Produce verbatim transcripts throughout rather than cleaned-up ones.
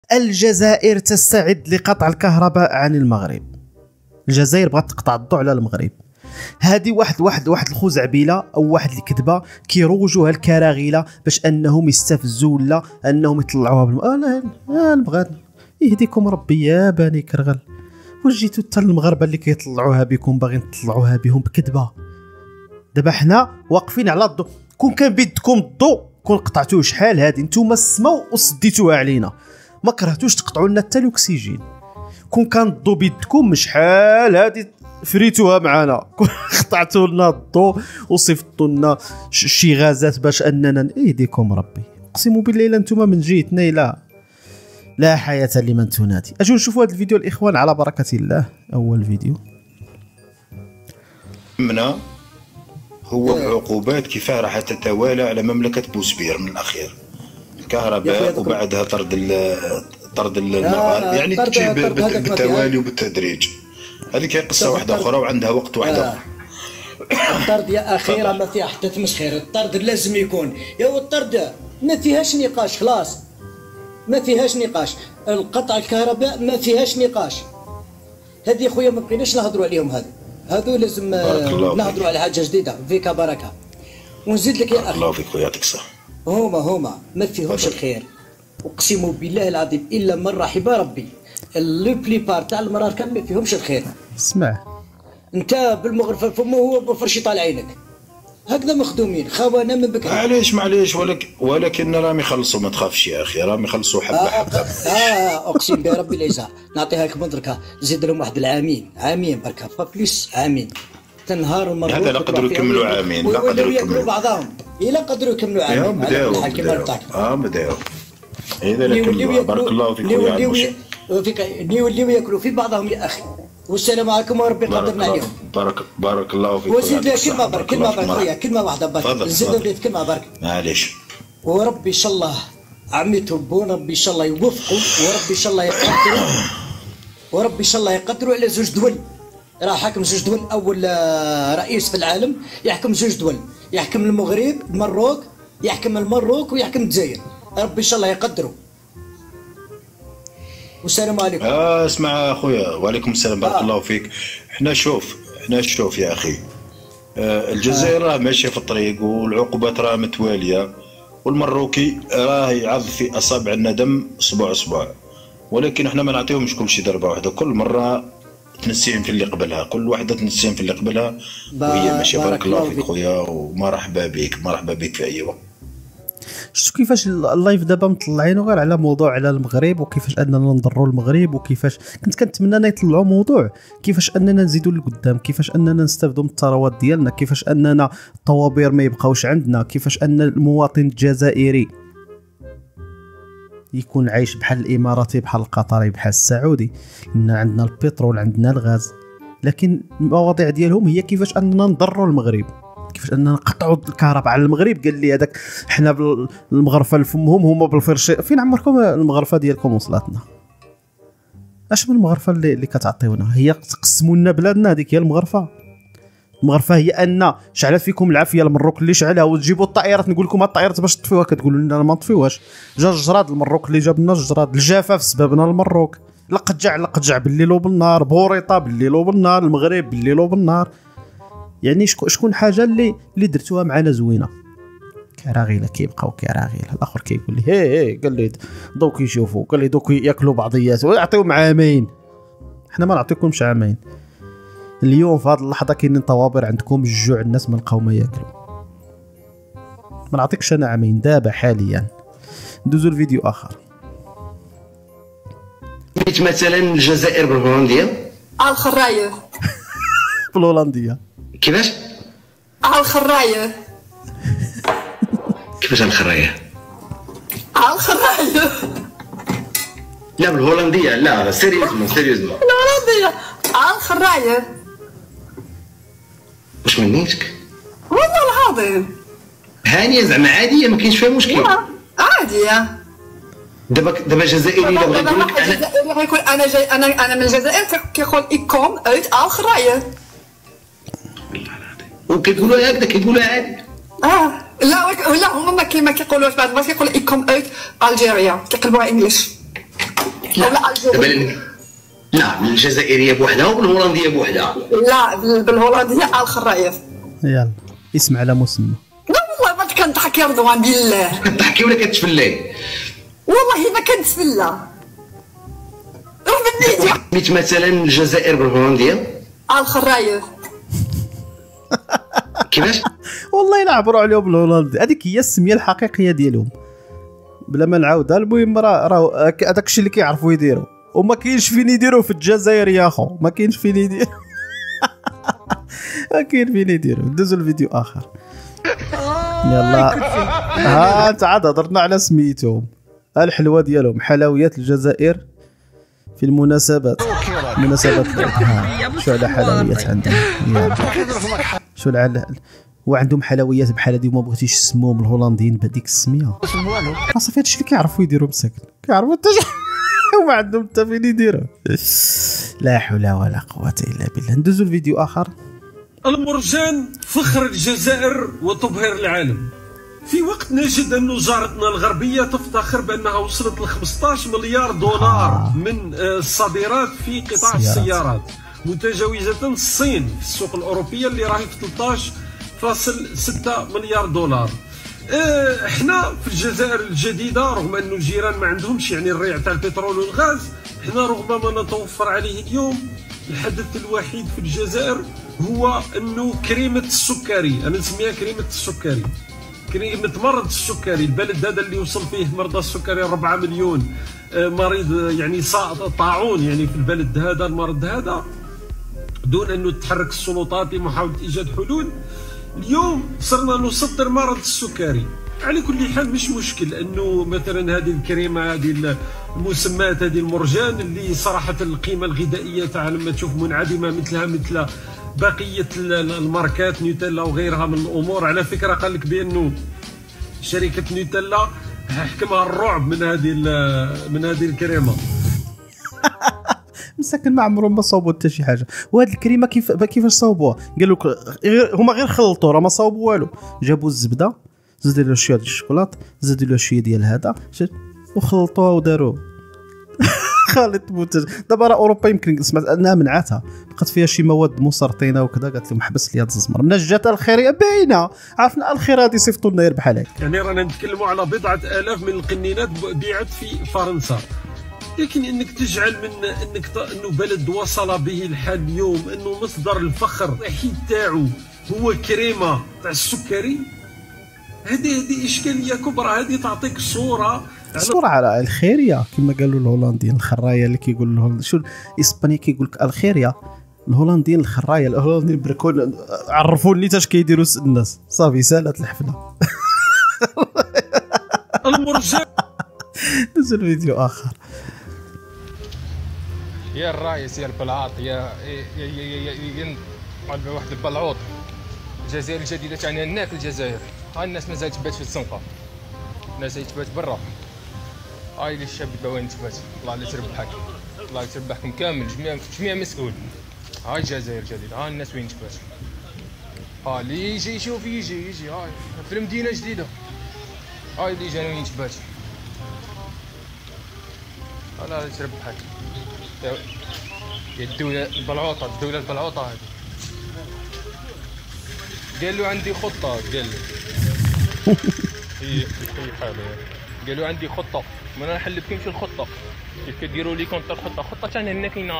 الجزائر تستعد لقطع الكهرباء عن المغرب. الجزائر بغات تقطع الضوء على المغرب. هذه واحد واحد واحد الخزعبيله او واحد الكذبه كيروجوها الكراغيله باش انهم يستفزوا ولا انهم يطلعوها بالم... آه لا لا بغات يهديكم ربي يا بني كرغل. واش جيتوا حتى المغاربه اللي كيطلعوها بكم باغيين تطلعوها بهم بكذبه؟ دابا حنا واقفين على الضوء. كون كان بيدكم الضوء كون قطعتوه شحال هادي. نتوما السما وسديتوها علينا، ما كرهتوش تقطعوا لنا حتى الاكسجين. كون كان الضوء بيدكم شحال هادي فريتوها معنا. قطعتوا لنا الضوء وصيفطوا لنا شي غازات باش اننا يهديكم ربي. اقسم بالله الا نتوما من جيتنا لا لا حياه لمن تنادي. اجوا نشوفوا هذا الفيديو الاخوان على بركه الله. اول فيديو منا هو العقوبات كيف راح تتوالى على مملكه بوسبير من الاخير. الكهرباء وبعدها طرد طرد المغاربه، يعني تجي بالتوالي وبالتدريج. هذيك قصه واحده اخرى وعندها وقت واحده. الطرد يا اخي راه ما فيها حتى تمسخير. الطرد لازم يكون يا الطرد ما فيهاش نقاش خلاص، ما فيهاش نقاش. القطع الكهرباء ما فيهاش نقاش. هذه خويا ما بقيناش نهضروا عليهم. هذا هذو لازم نهضروا على حاجه جديده. فيك بركه. ونزيد لك يا اخي الله فيك خويا يعطيك الصحه. هما هما ما فيهمش الخير. اقسم بالله العظيم الا من رحم ربي. لو بليبار تاع المرار كان ما فيهمش الخير. اسمع انت بالمغرفه فمه هو بالفرشي طالع عينك. هكذا مخدومين خوانا من بكري. معليش معليش ولكن ولكن راهم يخلصوا ما تخافش يا اخي. راهم يخلصوا حبه حبه. اه, آه اقسم بربي العزه نعطيها لك مدركه. زيد لهم واحد العامين عامين بركه فبليس عامين. تنهار المرور هذا لا قدروا يكملوا عامين. لا قدروا يكملوا بعضهم. الا قدروا يكملوا عامين. بداو بداو اه بداو. اذا لا كملوا بارك الله فيك خويا. فيك يوليو ياكلوا في بعضهم يا اخي. والسلام عليكم وربي قدرنا عليهم. بارك بارك الله فيك. وزيد كلمه برك كلمه برك خويا كلمه واحده برك. زيد لي كلمه برك. معليش. وربي ان شاء الله عمي تبون ربي ان شاء الله يوفقوا وربي ان شاء الله يقدروا وربي ان شاء الله يقدروا على زوج دول. راه حاكم زوج دول. اول رئيس في العالم يحكم زوج دول. يحكم المغرب المروك يحكم المروك ويحكم الجزائر. ربي ان شاء الله يقدروا. والسلام عليكم. اه اسمع اخويا. وعليكم السلام بارك آه. الله فيك. احنا شوف احنا شوف يا اخي. آه الجزائر راه آه. ماشيه في الطريق والعقوبات راه متواليه والمروكي راه يعض في اصابع الندم اسبوع اسبوع. ولكن احنا ما نعطيهمش كل شيء ضربه واحده. كل مره تنسيهم في اللي قبلها. كل واحده تنسيهم في اللي قبلها وهي ماشيه. بارك الله فيك خويا ومرحبا بك مرحبا بك في اي وقت. شفتوا كيفاش اللايف دابا مطلعينو غير على موضوع على المغرب وكيفاش اننا نضروا المغرب وكيفاش كنت كنتمنى يطلعوا موضوع كيفاش اننا نزيدوا لقدام، كيفاش اننا نستافدوا من الثروات ديالنا، كيفاش اننا الطوابير ما يبقاوش عندنا، كيفاش ان المواطن الجزائري يكون عايش بحال الاماراتي بحال القطري بحال السعودي. لان عندنا البترول عندنا الغاز، لكن المواضيع ديالهم هي كيفاش اننا نضروا المغرب، كيفاش اننا نقطعوا الكهرباء على المغرب. قال لي هذاك حنا بالمغرفه لفمهم هما بالفرش. فين عمركم المغرفه ديالكم وصلتنا؟ اش من المغرفه اللي, اللي كتعطيونا؟ هي تقسموا لنا بلادنا. هذيك هي المغرفه. المغرفه هي ان شعلت فيكم العافيه المروك اللي شعلها وتجيبوا الطائرات. نقول لكم الطائرات باش تطفيوها كتقولوا لنا ما نطفيوهاش. جا الجراد المروك اللي جاب لنا الجراد. الجفاف سببنا المروك. لقجع لقجع بالليل وبالنهار. بوريطه بالليل وبالنهار. المغرب بالليل وبالنهار. يعني شكون حاجه اللي اللي درتوها معنا زوينه؟ كراغيله كيبقاو كراغيله. الاخر كيقول لي هي هي قال لي دوك يشوفوا قال لي دوك ياكلوا بعضيات ويعطيوهم عامين. حنا ما نعطيكمش عامين. اليوم في هذه اللحظه كاينين طوابير عندكم الجوع. الناس ما لقاو ما ياكلوا. ما نعطيكش انا عامين دابا حاليا. ندوزو الفيديو اخر. مثلا الجزائر بالهولنديه على الخرايه. بالهولنديه كيفاش؟ على الخرايه. كيفاش على الخرايه؟ على الخرايه. لا بالهولنديه. لا سيريوزمون سيريوزمون الهولنديه على الخرايه. واش منيتك؟ والله العظيم هانيه زعما عاديه ما كاينش فيها مشكل. عاديه. دابا دابا جزائري الا بغى يقول لك انا الجزائري غيقول انا جاي انا انا من الجزائر كيقول يكون اوت على الخرايه. وكيقولوا هكذا كيقولوا عادي. اه لا لا هما ما كيما كيقولوش بعض الناس كيقولوا يكون اوت الجيريا كيقلبوها انجلش. الجزائر. لا الجزائريه بوحدها والهولنديه بوحدها. لا بالهولنديه الخرايف. يلا اسم على مسمى. لا والله ما كنضحك يا رضوان بالله. كتضحكي ولا كتفلي؟ والله ما كنتفلا. روح بالنيت. سميت مثلا الجزائر بالهولنديه؟ الخرايف. كيفاش؟ والله الا عبروا عليهم بالهولندي، هذيك هي السميه الحقيقيه ديالهم بلا ما نعاودها. المهم راه راه هذاك الشيء اللي كيعرفوا يديروا، وما كاينش فين يديروا في الجزائر يا اخو، ما كاينش فين يديروا. ما كاين فين يديروا. ندوزو لفيديو اخر. يلا ها انت عاد هضرنا على سميتهم، الحلوه ديالهم حلويات الجزائر في المناسبات. مناسبات شو على حلويات عندهم، شو على وعندهم حلويات بحال هادي وما بغيتيش تسموهم الهولنديين بهذيك السميه. صافي هادشي اللي كيعرفوا يديروا مساكن، كيعرفوا حتى وما عندهم حتى فين يديروا. لا حول ولا قوه الا بالله. ندوزو الفيديو اخر. المرجان فخر الجزائر وتبهر العالم، في وقت نجد أن جارتنا الغربية تفتخر بأنها وصلت ل خمسطاش مليار دولار من الصادرات في قطاع السيارات، متجاوزة الصين في السوق الأوروبية اللي راهي في ثلاثطاش فاصل ستة مليار دولار. احنا في الجزائر الجديدة رغم أنه الجيران ما عندهمش يعني الريع تاع البترول والغاز، احنا رغم ما نتوفر عليه اليوم الحدث الوحيد في الجزائر هو أنه كريمة السكري، أنا نسميها كريمة السكري، كريمة مرض السكري. البلد هذا اللي وصل فيه مرضى السكري أربعة مليون مريض يعني طاعون يعني في البلد هذا المرض هذا، دون أنه تتحرك السلطات لمحاولة إيجاد حلول. اليوم صرنا نسطر مرض السكري. على كل حال مش مشكل انه مثلا هذه الكريمه هذه المسمات هذه المرجان اللي صراحه القيمه الغذائيه تاعها لما تشوف منعدمه مثلها مثل بقيه الماركات نيوتيلا وغيرها من الامور. على فكره قال لك بانه شركه نيوتيلا حكمها الرعب من هذه من هذه الكريمه. مساكن ما عمرهم ما صاوبوا حتى شي حاجه. وهاد الكريمه كيف كيفاش صاوبوها؟ قالوا لك هما غير خلطوا، راه ما صاوبوا والو. جابوا الزبده زادوا لها شويه ديال الشوكولات، زادوا لها شويه ديال هذا وخلطوها وداروا خليط منتج. دابا راه اوروبا يمكن سمعت انها منعتها، لقات فيها شي مواد مسرطنه وكذا، قالت لهم حبس لي هاد الزمر. من جات الخيريه باينه، عرفنا الخير غادي يصيفطوا لنا بحال هكا. يعني رانا نتكلموا على بضعه الاف من القنينات بيعت في فرنسا، لكن انك تجعل من انك ت... انه بلد وصل به الحال اليوم انه مصدر الفخر الوحيد تاعو هو كريمه تاع السكري، هذه هذه اشكاليه كبرى. هذه تعطيك صوره صوره على الخيريه كما قالوا الهولنديين، الخرايه اللي كيقول الهولندي شو الاسباني كيقول لك الخيريه، الهولنديين الخرايه، الهولنديين بركون عرفوني اش كيديروا الناس. صافي سالت الحفله. المرجان. نزل فيديو اخر. يا الرايس يا البلاط يا يا يا يا واحد البلعوط. الجزائر الجديده تاعنا هناك الجزائر، ها الناس مازال تبات في الزنقه، الناس تبات برا. هاي اللي الشاب وين تبات. الله لا تربحك، الله يتربحكم كامل جميع جميع مسؤول. هاي الجزائر الجديده، ها الناس وين تبات. ها اللي يجي يشوف يجي يجي هاي في المدينه الجديده، هاي اللي جانا وين تبات. الله لا تربحك يا الدولة البلعوطة، الدولة البلعوطة هذه. قال له عندي خطة، قال له هي هي حالة، قال له عندي خطة، ما انا نحل لكمش الخطة، كيف كديروا لي كونتر خطة، خطة تاعنا هنا كاينة.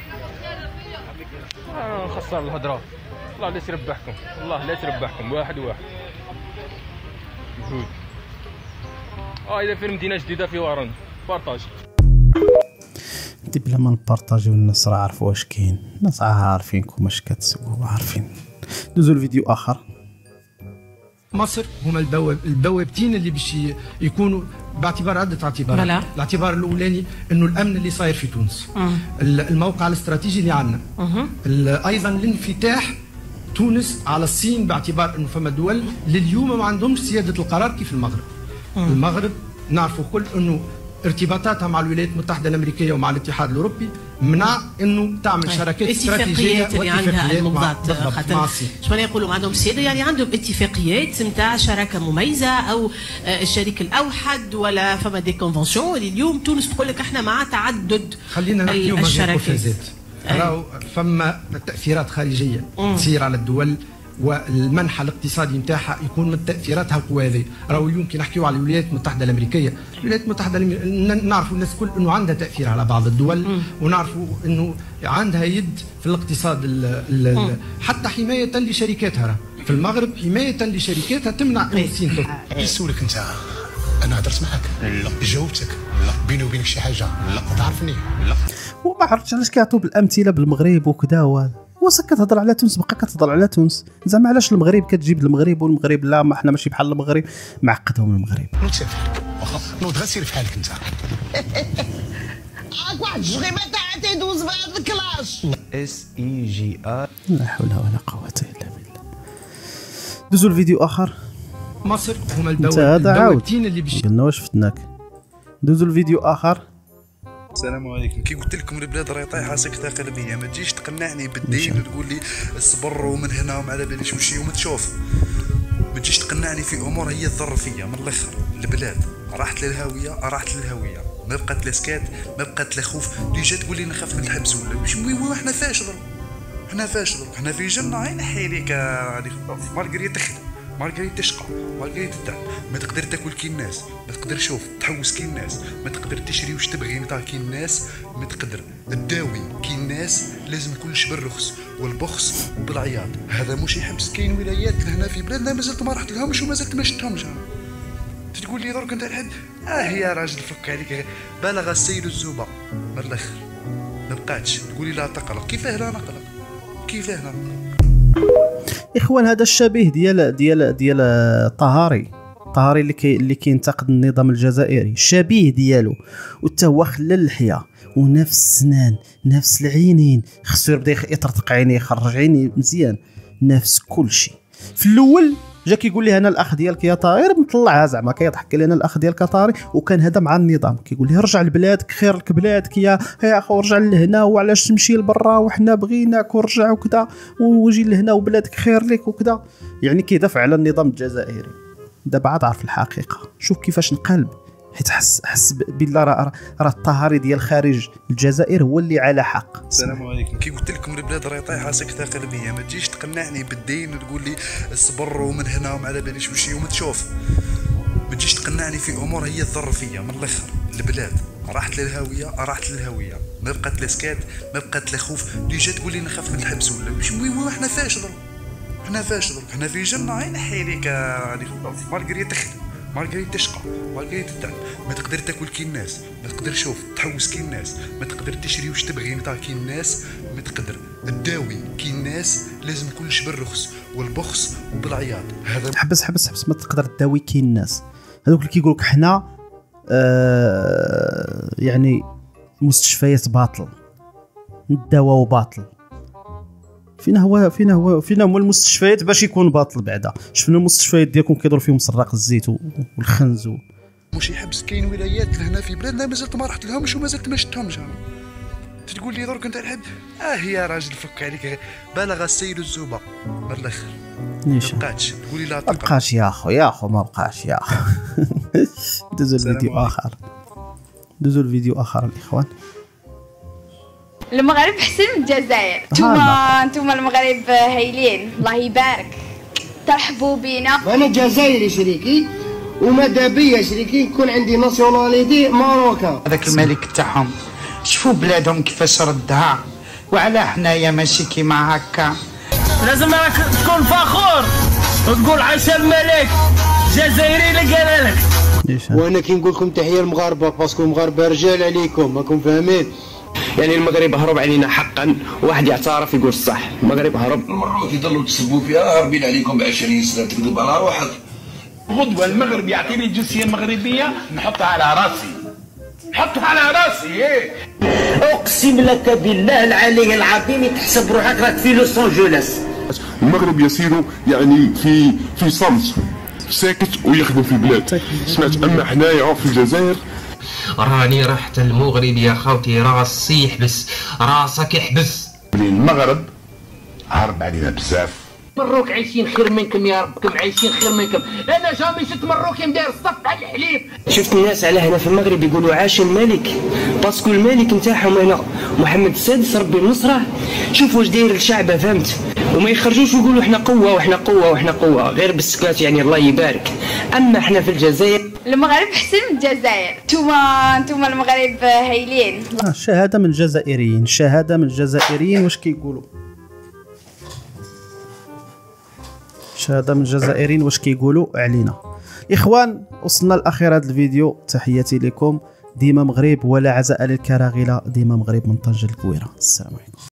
آه نخسر الهضرة، الله لا تربحكم، الله لا تربحكم واحد واحد. مجهود. اه إذا في مدينة جديدة في ورن، بارطاج. انت بلا ما نبارطاجيو الناس راه عارفوا واش كاين، الناس عارفينكم واش كتسووا عارفين. دوزو الفيديو اخر. مصر هما البواب البوابتين اللي باش يكونوا باعتبار عده اعتبارات. بلا. الاعتبار الاولاني انه الامن اللي صاير في تونس، أه. الموقع الاستراتيجي اللي عندنا، أه. ايضا الانفتاح تونس على الصين، باعتبار انه فما دول لليوم ما عندهمش سياده القرار كيف المغرب. أه. المغرب نعرفوا كل انه ارتباطاتها مع الولايات المتحده الامريكيه ومع الاتحاد الاوروبي منع انه تعمل شراكات استراتيجيه اللي عندها المضاد خاطر شنو يقولوا عندهم سياده يعني عندهم اتفاقيات نتاع شراكه مميزه او الشريك الاوحد ولا فما دي كونفنسيون اللي اليوم تونس تقول لك احنا مع تعدد خلينا نحكيو الشراكات. راهو فما تاثيرات خارجيه تصير على الدول والمنحى الاقتصادي نتاعها يكون من تاثيراتها القوى هذه. راهو اليوم كي نحكيو على الولايات المتحده الامريكيه، الولايات المتحده الامريكيه نعرفوا الناس الكل انه عندها تاثير على بعض الدول م. ونعرفوا انه عندها يد في الاقتصاد ال ال حتى حمايه لشركاتها. في المغرب حمايه لشركاتها تمنع ان الصين تدخل. نسولك انت، انا هضرت معك؟ لا. جاوبتك؟ لا. بيني وبينك شي حاجه؟ لا. تعرفني؟ لا. وما عرفتش علاش كيعطوا بالامثله بالمغرب وكذا وهذا. وصا كتهضر على تونس بقى كتهضر على تونس، زعما علاش المغرب كتجيب المغرب والمغرب لا ما حنا ماشي بحال المغرب، معقدهم المغرب. نوض سير فحالك، واخا نوض غير سير فحالك انت. راك واحد الشغيبه تاع تيدوز بهذا الكلاش. اس اي جي ار. لا حول ولا قوه الا بالله. دوزوا الفيديو اخر. مصر هما البوابتين اللي باش قلنا واش فتناك. دوزوا الفيديو اخر. السلام عليكم. كي قلت لكم البلاد راهي طايحه سكته قلبيه، ما تجيش تقنعني بالدين وتقول لي اصبر ومن هنا وما على باليش وشي وما تشوف. ما تجيش تقنعني في امور هي الظرفيه. من الاخر البلاد راحت للهاويه، راحت للهاويه، ما بقات لا سكات، ما بقات لا خوف. ديجا تقول لي نخاف من الحبس ولا واش احنا فاش ضرب؟ احنا فاش ضرب؟ احنا في جنه عين حيليك هذيك مارغريت تخدم، مارغريت تشقى، مارغريت تتعب، ما تقدر تاكل كي الناس، ما تقدر تشوف تحوس كي الناس، ما تقدر تشري واش تبغي نتاع كي الناس، ما تقدر تداوي كي الناس. لازم كلش بالرخص والبخص وبالعياط. هذا مش يحبس. كاين ولايات لهنا في بلادنا مازلت ما رحت لهمش ومازلت ما شفتهمش. تقول لي درك انت الحد اه يا راجل فك عليك. بلغ السيل الزوبه من الاخر ما بقاتش. تقول لي لا تقلق. كيفاه لا نقلق؟ كيفاه لا نقلق؟ اخوان هذا الشبيه ديال ديال ديال طهاري طهاري اللي كي اللي كينتقد النظام الجزائري، الشبيه ديالو وتا هو خلى اللحيه ونفس السنان نفس العينين، خصو يبدا يطرطق عينيه يخرج عينيه مزيان، نفس كل شيء. في الاول جا كيقول لي انا الاخ ديالك يا طاهر مطلعها زعما كيضحك لي انا الاخ ديالك يا طاهر، وكان هذا مع النظام كيقول لي رجع لبلادك خير لك بلادك يا يا اخو رجع لهنا وعلاش تمشي لبرا وحنا بغيناك ورجع وكذا وجي لهنا وبلادك خير لك وكذا، يعني كيدافع على النظام الجزائري. دابا عاد عارف الحقيقه، شوف كيفاش نقلب، حيت حس حس بالله راه راه الطهاري ديال خارج الجزائر هو اللي على حق. السلام عليكم. كي قلت لكم البلاد راهي طايحه سكته قلبيه، ما تجيش تقنعني بالدين وتقول لي اصبر ومن هنا وما على باليش وشي وما تشوف. ما تجيش تقنعني في امور هي الظرفيه. من الاخر البلاد راحت للهاويه، راحت للهاويه، ما بقات لا سكات، ما بقات لا خوف. ديجا تقول لي نخاف من الحبس ولا واش احنا فاش ضرب؟ احنا فاش ضرب؟ احنا في جنه عين حيليك هذيك مارغريت تخدم، مارغريت تشقى، مارغريت تتعب، ما تقدر تاكل كي الناس، ما تقدر تشوف تحوس كي الناس، ما تقدر تشري واش تبغي نتاع كي الناس، ما تقدر تداوي كي الناس. لازم كلش بالرخص والبخص وبالعياط. هذا حبس حبس حبس ما تقدر تداوي كي الناس. هذوك اللي كيقولوا لك حنا آه يعني مستشفيات باطل، الدواء باطل. فينا هو فينا هو فينا هما المستشفيات باش يكون باطل بعدا. شفنا المستشفيات ديالكم كيدوروا فيهم سراق الزيت والخنز و... ماشي يحبس. كاين ولايات لهنا في بلادنا مازلت ما رحت لهمش ومازلت ما شفتهمش. تقول لي درك انت الحد اه يا راجل فك عليك. بلغ السيل الزوبه من الاخر ما بقاتش. تقول لي لا ما بقاش يا اخو يا اخو ما بقاش يا اخو. دوزوا الفيديو اخر دوزوا الفيديو اخر الاخوان. المغرب احسن من الجزائر. نتوما نتوما المغرب هايلين الله يبارك. ترحبوا بينا. انا جزائري شريكي وماذا بيا شريكي نكون عندي ناسيوناليتي ماروكان. هذاك الملك تاعهم شوفوا بلادهم كيفاش ردها، وعلى حنايا ماشي كيما هكا. لازم راك تكون فخور وتقول عاش الملك الجزائري اللي قال لك. وانا كي نقول لكم تحيه المغاربه باسكو المغاربه رجال عليكم راكم فاهمين. يعني المغرب هرب علينا حقا، واحد يعترف يقول الصح. المغرب هرب. المروك يضلوا تسبوا فيها هاربين عليكم ب عشرين سنه. تكذب على روحك. غدوه المغرب يعطيني الجنسيه المغربيه نحطها على راسي، نحطها على راسي. ايه اقسم لك بالله العلي العظيم تحسب روحك راك في لوس انجلوس. المغرب يسير يعني في في صمت ساكت ويخدم في البلاد. سمعت اما حنايا في الجزائر راني رحت المغرب يا خوتي، راسي يحبس، راسك يحبس. المغرب عرب علينا بزاف. مروك عايشين خير منكم يا ربكم، عايشين خير منكم. انا جامي شفت مروكي مداير الصف على الحليب. شفت الناس على هنا في المغرب يقولوا عاش الملك، باسكو الملك نتاعهم هنا محمد السادس ربي النصره. شوف واش داير الشعب، فهمت؟ وما يخرجوش ويقولوا احنا قوه واحنا قوه واحنا قوه، غير بالسكات يعني الله يبارك. اما احنا في الجزائر، المغرب احسن من الجزائر. نتوما نتوما المغرب هايلين. آه شهاده من الجزائريين، شهاده من الجزائريين. واش كيقولوا؟ شهاده من الجزائريين واش كيقولوا علينا. اخوان وصلنا لاخر هذا الفيديو، تحياتي لكم. ديما مغرب ولا عزاء للكراغله، ديما مغرب من طنجة الكويره. السلام عليكم.